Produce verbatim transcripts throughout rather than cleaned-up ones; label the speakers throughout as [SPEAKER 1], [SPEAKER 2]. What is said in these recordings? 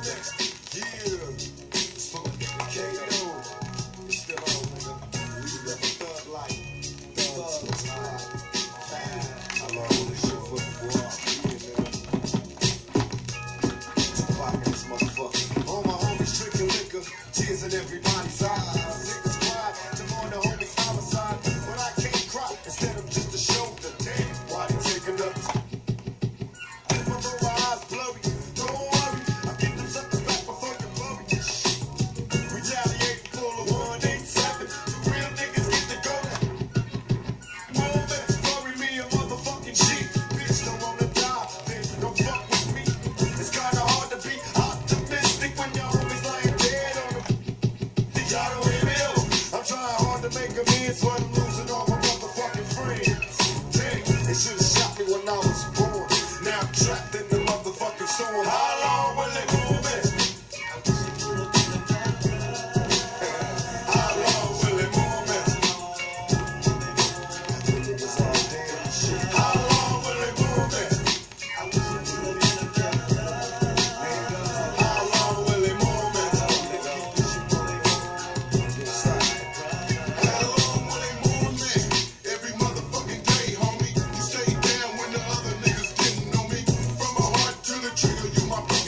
[SPEAKER 1] Tears in everybody's eyes. Niggas cry to mourn the homies' homicide, but I can't cry instead of just a shoulder. Damn, why they taking up? If I roll my eyes blurry, don't worry, I get them suckers back before you worry. Retaliating full of one eight seven. The real niggas get to go now. Moving, worry me a motherfucking sheep. Bitch don't wanna die, then don't fuck with me. It's kinda hard to be optimistic when your homies lying dead on them. Y'all don't hear me though. I'm trying hard to make amends, but I'm losing all my motherfucking friends. Dang, they should've shot me when I was born. Now I'm trapped in the motherfucking storm. How long will it move it? How long will it move it? How long will it move it? How long will it move it? Every motherfucking day, homie. You stay down when the other niggas didn't know me. From my heart to the trigger, you my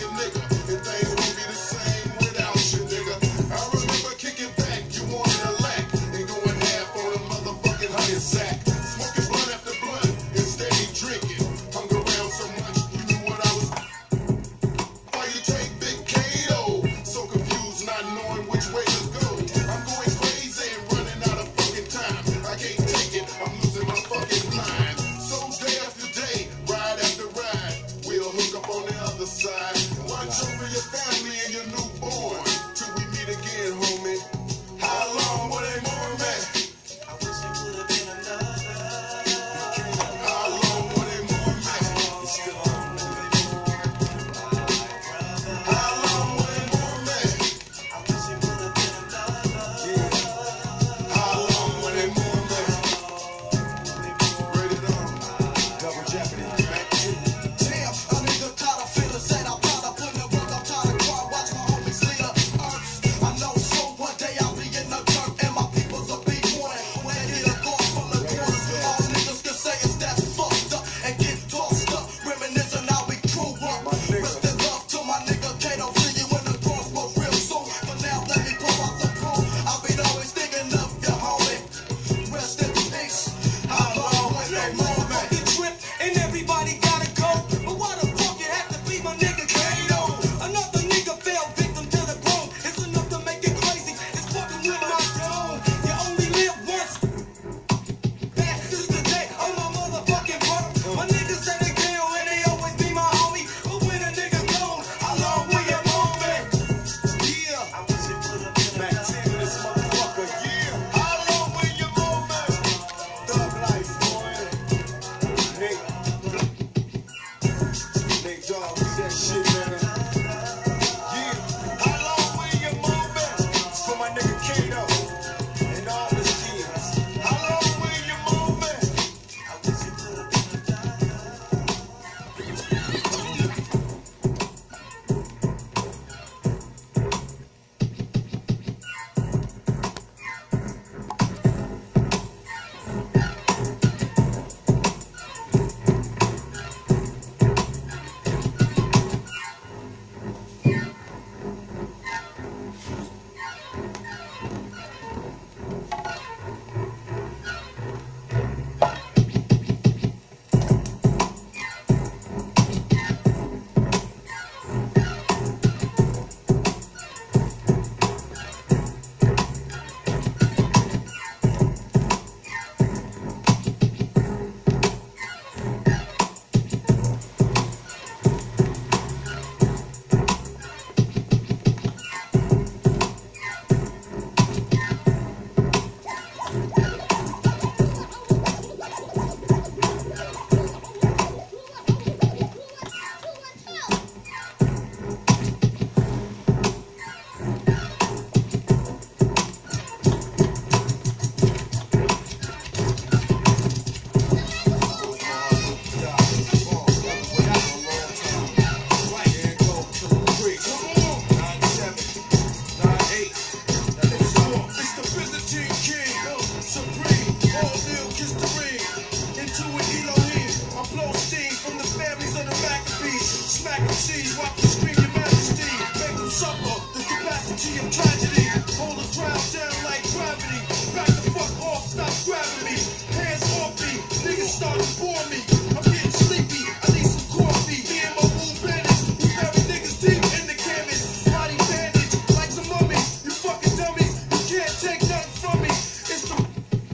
[SPEAKER 1] back and seize, watch them scream your majesty. Make them suffer the capacity of tragedy. Hold the crowd down like gravity. Back the fuck off, stop grabbing me. Hands off me, niggas start to bore me. I'm getting sleepy, I need some coffee. Me and my wound bandage, we bury niggas deep in the canvas. Body bandage, like some mummies. You fucking dummies, you can't take nothing from me. It's the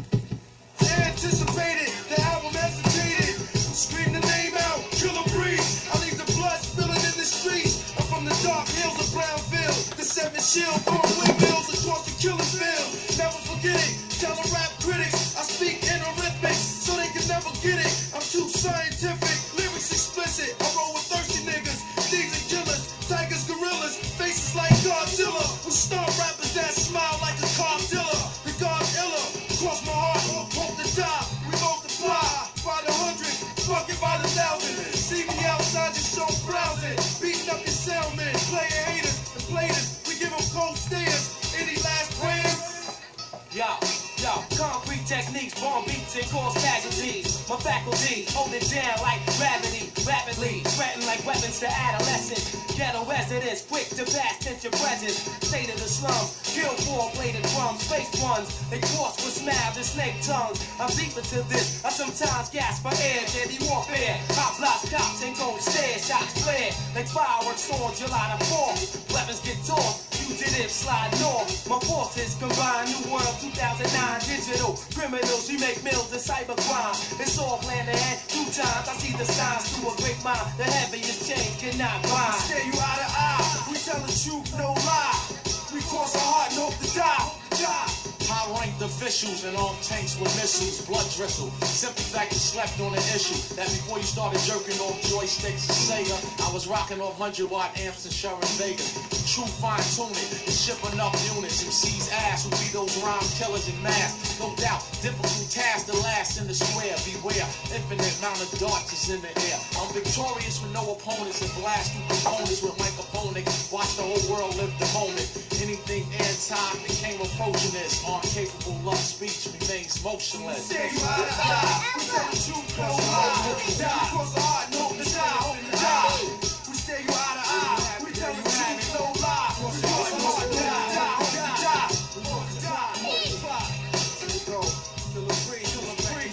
[SPEAKER 1] anticipated, the album hesitated. Scream the name out, Killer Breeze. I leave the blood spilling in the streets. I'm from the dark hills of Brownville. The seven shield, born windmills across the killing field. Never forget it, tell the rap critics I speak in arithmetic, so they can never get it. I'm too scientific, lyrics explicit. I roll with thirsty niggas, thieves and killers, tigers, gorillas, faces like Godzilla. We star rappers that smile like a car dealer. The God iller, cross my heart, hope to die. We multiply by the hundreds, fuck it by the thousand. See me outside your show browsing, beating up your soundmen, playing haters and platers. We give them cold stares. Any last prayers?
[SPEAKER 2] Yo, yo, concrete techniques, bomb beats and cause casualties. My faculty, hold it down like gravity, rapidly, threaten like weapons to adolescents. Ghetto residents, quick to pass tension presence. State of the slums, kill four-bladed drums, face ones. They cross with smabbed and snake tongues. I'm deeper to this, I sometimes gasp for air, deadly warfare. Hot blocks, cops, and gold stairs, shots flare. Like fireworks on July the fourth. Weapons get tossed, fugitives slide north. My forces combine, new world two thousand nine, digital criminals, we make mills in cybercrime. It's all planned ahead, two times I see the signs through a great mind. The heaviest chain cannot bind.
[SPEAKER 1] We stare you eye to eye, we tell the truth, no lie. We cross our heart and hope to die, die.
[SPEAKER 3] High-ranked officials and armed tanks with missiles, blood drizzle. Simple fact you slept on an issue. That before you started jerking off joysticks and Sega, I was rocking off one hundred watt amps and Sharon Vega. True fine-tuning and shipping up units. M C's ass will be those rhyme killers in mass. No doubt, difficult task to last in the square. Beware, infinite amount of darts is in the air. I'm victorious with no opponents and blast through components with microphone. Watch the whole world live the moment. Anything airtime became approaching this. Capable love speech remains motionless.
[SPEAKER 1] We stare you eye to eye, we tell the truth, no lie. We cross our heart and hope to die, hope to die. We stare you eye to eye, we tell the truth, no lie. We cross our heart and hope to die, hope to die. We hope to die, multiply. Here we go, Killer Breeze, Killer Breeze,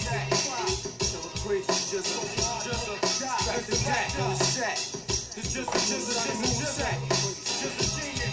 [SPEAKER 1] Killer Breeze is just a, just a, just a back on the set. It's just a, just a, just a, just a, just a genius.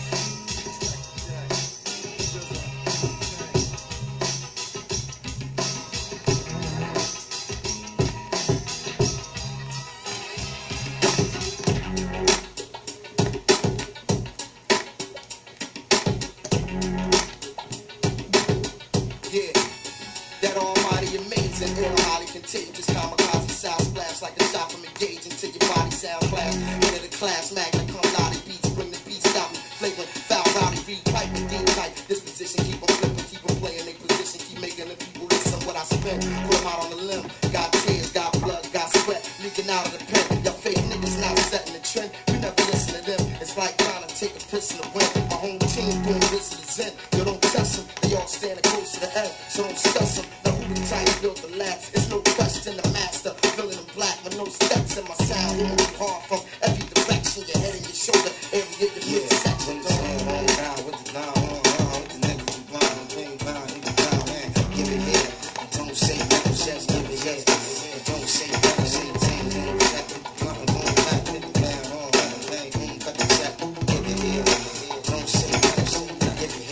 [SPEAKER 4] Contagious kamikaze sound splash like a shot from a gauge until your body sound clash. Into the class, magna cum laude beats, bring the beats stop me, flagrant, foul body, read pipe and deep tight. Disposition, keep them flipping, keep them playing their position, keep making the people listen what I spend. Put them out on the limb, got tears, got blood, got sweat, leaking out of the pen. Your fake niggas not setting the trend, you never listen to them. It's like trying to take a piss in the wind. My home team doing this to the zen. You don't test them, they all standing close to the end, so don't stress them. Now who the type built the last? It's no question the master, feeling in black with no steps in my sound. Hitting me hard from every direction, your head and your shoulder area, your midsection. Going down with the down, with the niggas who blind, I'm playing down, in the down, man. Give it here, and don't say never says give it here. And don't say never say the same thing. That with the blunt, I'm going back with the down, on, on, bang, boom, cut the check. Give it here, don't say never say, give it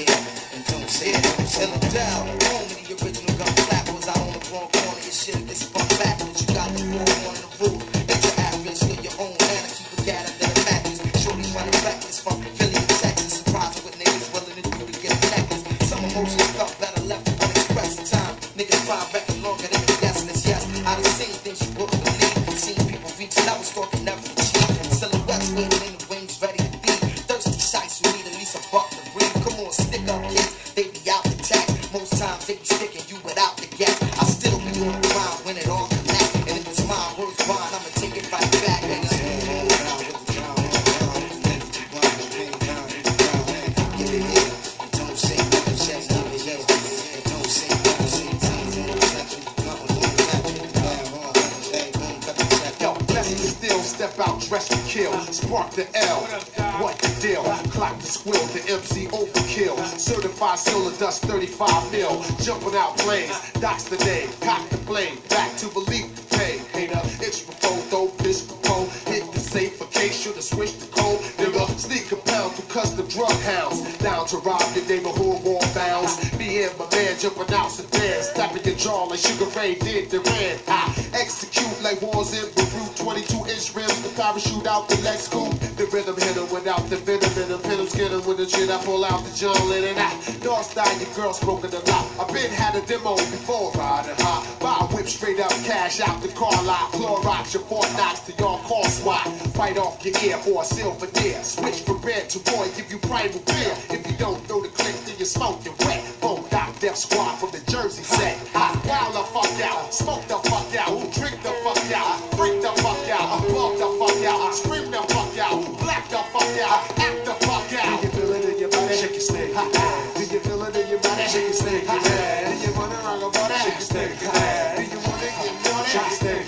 [SPEAKER 1] about dress to kill. Spark the L, what the deal? Clock the squill, the M C overkill. Certified solar dust, thirty-five mil. Jumping out planes, docks the name, cock the blame. Back to believe the pain. Hater, it's before, throw this before. Hit the safe for case, should've switched the code. Nigga, sneak compelled through custom drug hounds. Down to rob your neighborhood wall bounds. Me and my man jumping out sedans. Tapping your jaw like Sugar Ray did the red. I execute like wars in Beirut. twenty-two inch rims, the parachute out the Lex coupe. The rhythm hit him without the venom in him. Hit him, skin him with the shit. I pull out the John Lennon. I dog style, your girl smoking a lot. I been had a demo before riding hot. Buy a whip straight up, cash out the car lot. Clorox your Fort Knox to your car swat. Fight off your ear for a silver deer. Switch from red to boy, give you primal fear. If you don't know the click, then you smoke your wet. Boom, Doc Def Squad from the Jersey set. Hot, wild the fuck out, smoke the fuck out, drink the fuck out, freak the fuck out, bug the fuck out, scream the fuck out, black the fuck out, act the fuck out. Do you feel it in your body? Shake your snake. Do you feel it in your body? Shake your snake. Do you wanna rock a body? Shake your snake. Do you wanna get naughty? Shake your snake.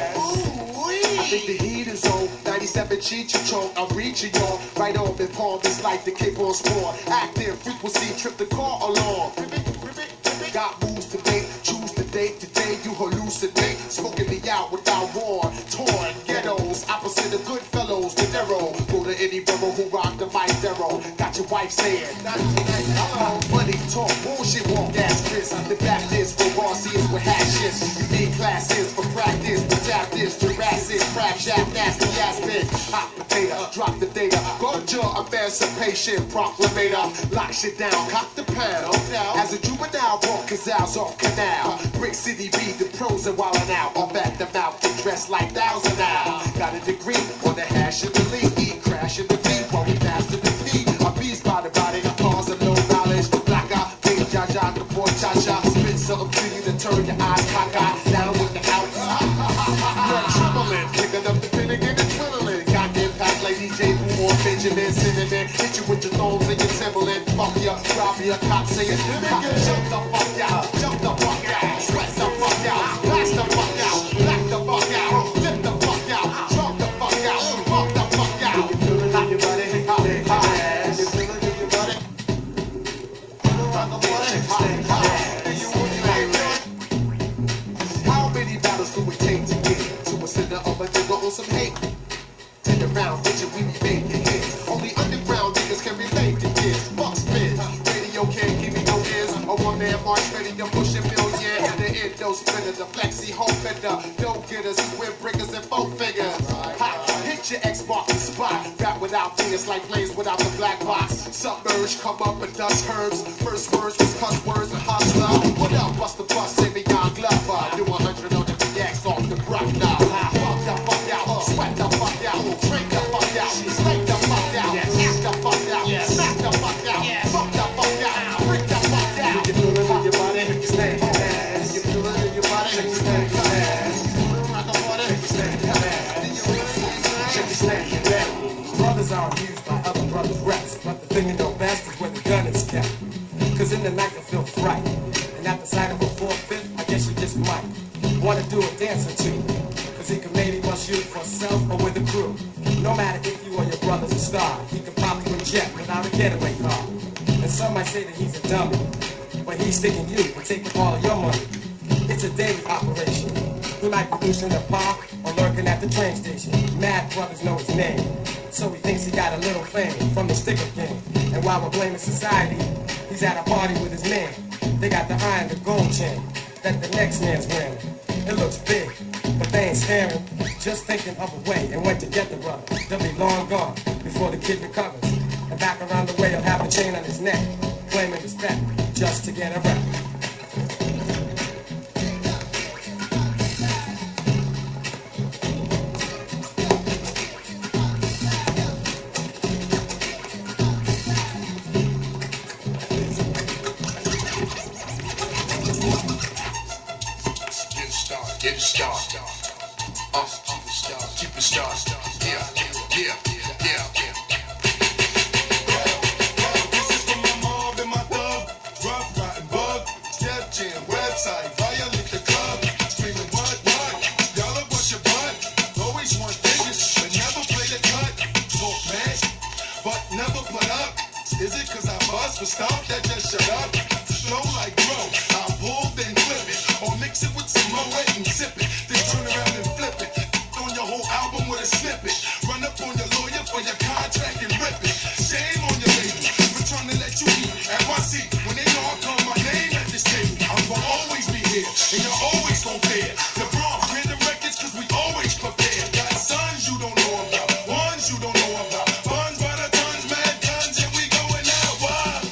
[SPEAKER 1] I think the heat is on. ninety-seven Cheech-a-chong, I'm reaching y'all. Right on in palm, it's like the Cape on Spawn. Active frequency, trip the car along. Got moves to make, choose the date. Today you hallucinate, smoking me out without war. Torn ghettos, opposite of good fellows. The narrow, go to any borough who rock the mic narrow. Got your wife saying, hello, money talk, bullshit walk ass Chris. The Baptist for raw seeds with hashes. You need classes for practice, but tap this, Jurassic, crab shack, nasty ass bitch. Hot potato, drop the data. Got your emancipation proclamator. Lock shit down, cock the pound. As a juvenile, walk Cazals off canal. Brick City be the pros and wildin' out. Off at the mouth, get dressed like thousand now. Got a degree on the hash of the league. Eat, crash in the beat while we master the P. A beast by the body, cause of no knowledge. Black eye, big jaja, the boy cha-cha. Spit something to you to turn your eyes cock-eye. Down with the house. You're trembling, picking up the pin again and twiddling. Got impact like D J Boo or Benjamin Cinnamon. Hit you with your thongs and your Timberland. Fuck ya, rob ya, cop saying, nigga, jump the fuck out, jump the fuck out, sweat the fuck out, blast the fuck out, black the fuck out, flip the fuck out, drop the fuck out, fuck the fuck out. Do you feel it in your body? Hot, hot. Do you feel it in your body? Rock the body, hot, hot. Do you want it? How many battles do it take to get to a center of a nigga on some hate? Ten around, bitch, we be making hits. Only underground niggas can relate to this. Fuck spin, radio can't give me no ears. A one-man march ready to push a million. And the endo spinner, the flexi home fender. No getters, swim breakers, and four fingers. Ha, hit your Xbox the spot. Rap without fingers like flames without the black box. Submerge, come up and dust herbs. First words was cuss words and hustler. What up, bust the bus, say me young Glover. Do a hundred on the V X off the Brock now. Fuck the fuck out, sweat the fuck out, drink the fuck out, slake the fuck out, act the fuck out, smack the fuck out, fuck the fuck out, break the fuck out. You feel it in your body, you stay fast. You feel it in your body, you stay fast. You feel it rock the water, you stay fast. You stay fast.
[SPEAKER 5] Brothers are abused by other brothers' reps, but the thing you know best is where the gun is kept. Cause in the night you feel fright, and at the sight of a four-fifth, I guess you just might wanna do a dance or two. Cause he can maybe bust you for self or with a crew. No matter if you or your brother's a star, he can probably reject without a getaway car. And some might say that he's a dummy, but he's sticking you and taking all of your money. It's a daily operation. He might be loose in the park or lurking at the train station. Mad brothers know his name, so he thinks he got a little fame from the sticker game. And while we're blaming society, he's at a party with his man. They got the eye and the gold chain that the next man's wearing. It looks big, but they ain't staring, just thinking of a way and went to get the brother. They'll be long gone before the kid recovers. And back around the way he'll have a chain on his neck, claiming respect just to get a rep.
[SPEAKER 1] Get it started. Uh, keep it started. Keep it started. Yeah, yeah, yeah, yeah.
[SPEAKER 6] This is for my mob and my thug, rough, rotten bug.
[SPEAKER 1] Is it cause I buzz for stuff that just shut up? Flow like bro, I pull then flip it, or mix it with some Moet and sip it, then turn around and flip it. On your whole album with a snippet. Run up on your lawyer for your contract and rip it. Shame on your lady for trying to let you eat at my seat when they know I call my name at this table. I'm gonna always be here, and you're always gonna pay it. The Bronx, hear the records cause we always prepared. Got sons you don't know about, ones you don't know about. Funds by the tons, mad guns, and we going out. What?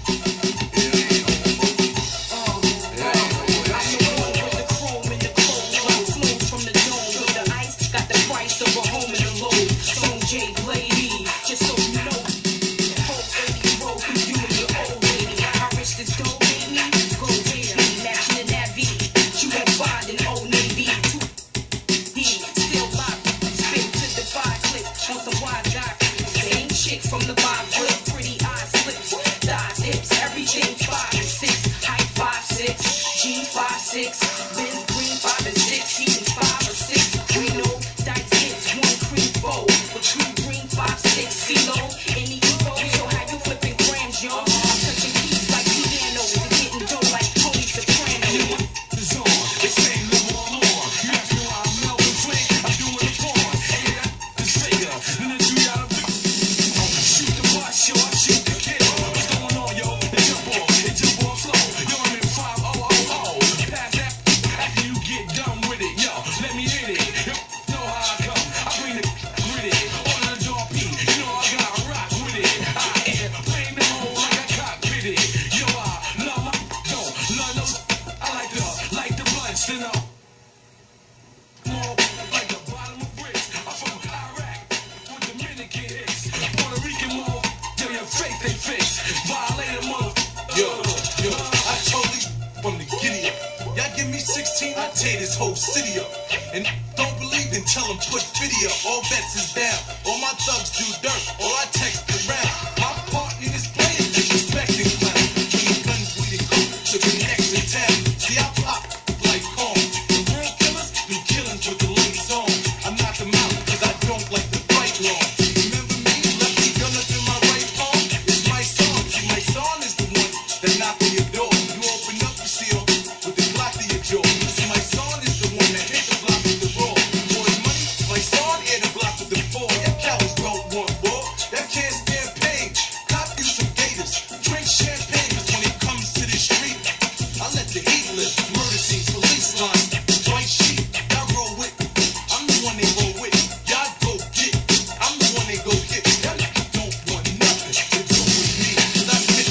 [SPEAKER 6] From the vibe, flip, pretty eyes, slips, thighs, hips, everything five and six, height five six, G five six, Benz green five and six, he is five or six, we know dice hits one cream four, but two green five six, CeeLo, any info, so how you flipping grams, yo? I'm touching keys like pianos and getting dough like Tony Soprano.
[SPEAKER 3] It's on, it's ain't no more more. You ask me why I'm Melvin Flake, I'm doing the porn. Hey, that's Sega, and then you gotta shoot the bus, yo, I shoot the kid. What's going on, yo? It jump off, it jump off slow. Yo, I'm in five oh oh oh. Pass that after you get done with it, yo. Let me hit it. Yo, know how I come. I bring the with it. On the door P, you know I gotta rock with it. I am playing the hole like a cockpit it. Yo, I love my don't love those. I like the like the blunts, then I more like the bottom of bricks. I'm from Iraq with Dominican hits. Puerto Rican move, till your faith they fix. Violate a mother. Yo, yo, I told these from the giddy up. Y'all give me sixteen, I tear this whole city up. And don't believe then tell them put video. All bets is down. All my thugs do dirt. All I text around. My part in this playing disrespecting clown. King guns we didn't go to the next in town. See I pop like corn. The real killers do killings with the lights on. I knock them out cause I don't like the fight long. Remember me? Lefty gun up in my right palm. It's my song. See my song is the one that knock on your door. You open up the seal with the Glock to your jaw. See my song is the one that hit the block with the raw. Boys money, my song hit the block with the four. That cowards don't want war. That can't stand pain. Cop you some gators. Drink champagne cause when it comes to the street, I let the heat live. Murder scenes, police lines, white sheet. Y'all roll with. I'm the one they roll with. Y'all go get. I'm the one they go get. Y'all don't want nothing to do with me. Cause I spit.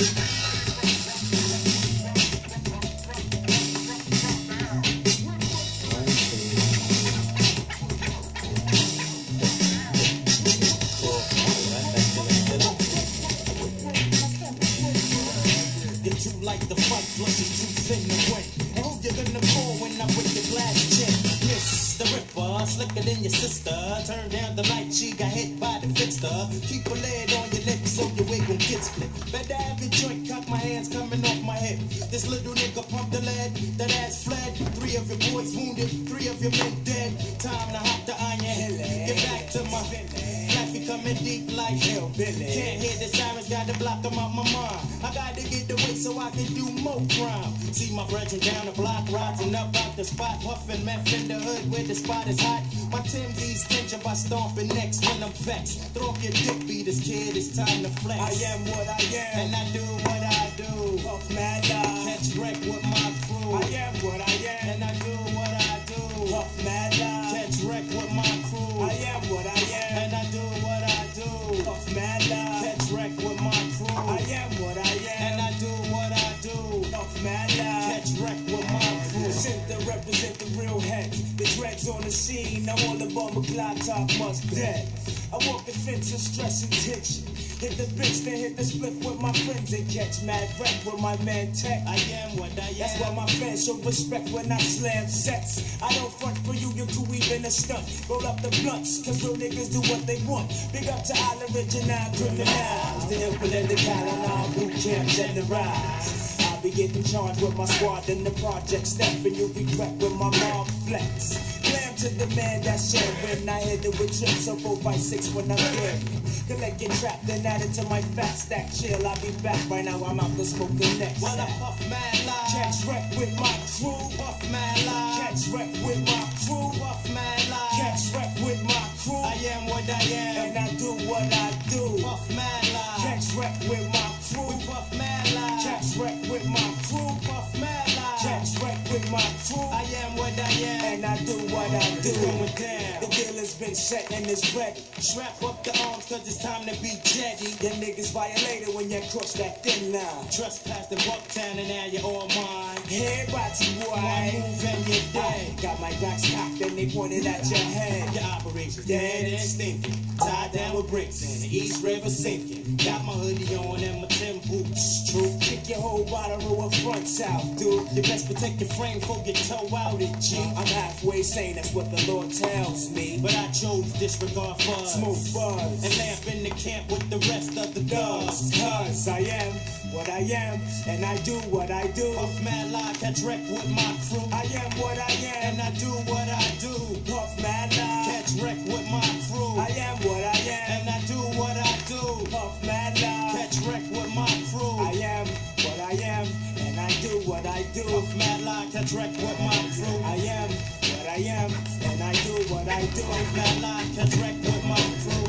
[SPEAKER 3] You're too light to fight, plus you're too thin to win. And who you gonna call when I break your glass chin? Miss the Ripper, slicker than your sister. Turn down the light, she got hit by the fixer. Keep a lid on your lips so your wig won't get split. Better have your joint cock, my hands coming off my hip. This little nigga pumped the lead, that ass fled. Three of your boys wounded, three of your men dead. Time to hop the iron, get back to my flaffy coming deep like hillbilly. Can't hear the sirens, gotta block them out my mind. I gotta get away so I can do more crime. See my brethren down the block, rising up out the spot, puffing meth in the hood where the spot is hot. My Tim's tension by stomping necks when I'm vexed. Throw up your dick beaters, kid, it's time to flex.
[SPEAKER 7] I am what I am,
[SPEAKER 3] and I do what I do.
[SPEAKER 7] Puff mad live.
[SPEAKER 3] Catch wreck with my crew.
[SPEAKER 7] I am what I am,
[SPEAKER 3] and I do what I do.
[SPEAKER 7] Puff mad live.
[SPEAKER 3] Catch wreck with my crew.
[SPEAKER 7] I am what I am,
[SPEAKER 3] and I do what I do.
[SPEAKER 7] Puff mad live.
[SPEAKER 3] Catch wreck with my crew.
[SPEAKER 7] I am what I am,
[SPEAKER 3] and I do what I do.
[SPEAKER 7] Puff mad live.
[SPEAKER 3] Catch wreck with my crew.
[SPEAKER 7] Sent to represent the real heads. The dreads on the scene, now all the bummer clock top must dead. I walk the fence and stress and tension. Hit the bitch, then hit the split with my friends and catch mad wreck with my man Tech.
[SPEAKER 3] I am what I am.
[SPEAKER 7] That's why my fans show respect when I slam sets. I don't front for you, you're too even a stunt. Roll up the blunts, cause real niggas do what they want. Big up to all original criminals. The Impel and the Calendar, boot camps and the rise. I'll be getting charged with my squad in the project. Stepping, you'll be wrecked with my mom flex. Glam to the man that shit when I hit it with trips. So four by six when I'm there. Collect get trapped and add it to my fat stack. Chill, I'll be back right now. I'm out to smoke the next.
[SPEAKER 3] Well, I puff mad live.
[SPEAKER 7] Catch wreck with my crew.
[SPEAKER 3] Puff mad live.
[SPEAKER 7] Catch wreck with my crew.
[SPEAKER 3] Puff mad live.
[SPEAKER 7] Catch wreck with my crew.
[SPEAKER 3] I am what I am.
[SPEAKER 7] And I do what I do.
[SPEAKER 3] Puff mad live.
[SPEAKER 7] Catch wreck with my crew.
[SPEAKER 3] We puff mad live.
[SPEAKER 7] Catch wreck with my crew.
[SPEAKER 3] Puff mad live.
[SPEAKER 7] Catch wreck with my crew.
[SPEAKER 3] I am what I am.
[SPEAKER 7] And I do what I do.
[SPEAKER 3] It's going down.
[SPEAKER 7] The deal has been set and it's ready.
[SPEAKER 3] Strap up the arms cause it's time to be jetty.
[SPEAKER 7] Your niggas violated when you cross that thin line.
[SPEAKER 3] Trespassed in Bucktown and now you're all mine.
[SPEAKER 7] Hey, Ratty boy.
[SPEAKER 3] One move and you're dead.
[SPEAKER 7] Got my rocks cocked and they pointed at your head.
[SPEAKER 3] Your operation's dead and stinking. Tied down with bricks in the East River sinking. Got my hoodie on and my Tim boots. True.
[SPEAKER 7] Kick your whole bottom row of fronts out, dude.
[SPEAKER 3] You best protect your frame before you toe out it, G.
[SPEAKER 7] I'm halfway sane, that's what the Lord tells me.
[SPEAKER 3] But I chose disregard fuzz.
[SPEAKER 7] Smoke buzz.
[SPEAKER 3] And lamp in the camp with the rest of the
[SPEAKER 7] Does,
[SPEAKER 3] thugs.
[SPEAKER 7] cause I am what I am, and I do what I do.
[SPEAKER 3] Puff mad live, catch wreck with my crew.
[SPEAKER 7] I am what I am,
[SPEAKER 3] And I do what I do.
[SPEAKER 7] Puff mad live.
[SPEAKER 3] Catch wreck with my crew.
[SPEAKER 7] I am what I am,
[SPEAKER 3] And I do what I do.
[SPEAKER 7] Puff mad live.
[SPEAKER 3] Catch wreck with my crew.
[SPEAKER 7] I am what I am, and I do what I do.
[SPEAKER 3] Puff mad live, catch wreck with my crew.
[SPEAKER 7] I am what I am, and I do what I do.
[SPEAKER 3] Puff mad live, catch wreck with my crew.